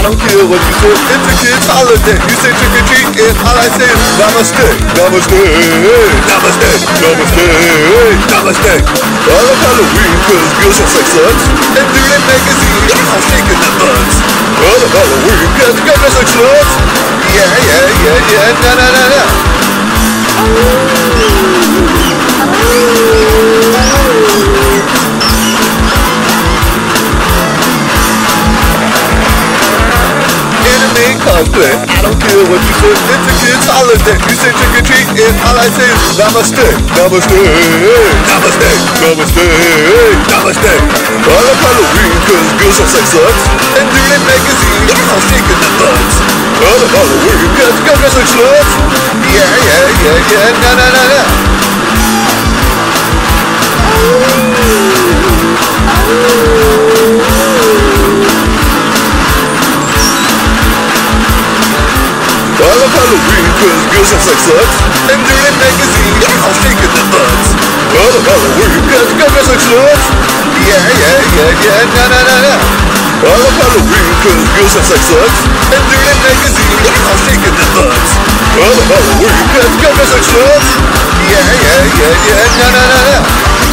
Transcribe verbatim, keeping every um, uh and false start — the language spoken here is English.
don't care what you say. It's a kid's holiday. You say trick or treat, and all I say is namaste, namaste, namaste, namaste, namaste. All of Halloween, cause girls have sex sluts, and do that magazine, I'm shaking the butts. All of Halloween, cause girls have sex sluts. Yeah, yeah, yeah, yeah, na na na na. Anime cosplay, I don't care what you say. It's a kid's holiday. You say trick or treat, and all I say is namaste, namaste, namaste, namaste, namaste. All of Halloween, cause girls have sex sluts, and do that magazine, I'm shaking the butts. All of Halloween, cause girls have sex sluts. Yeah, yeah, yeah, yeah, na na na na. All of Halloween, cause girls have sex sluts, and do that magazine, I'm shaking the butts. All of Halloween, cause girls have sex sluts. Yeah, yeah, yeah, yeah, na na na na. All of Halloween, cause girls have sex sluts, and do that magazine, I'm shaking the butts. All of Halloween, cause girls have sex sluts. Yeah, yeah, yeah, yeah, na na na na.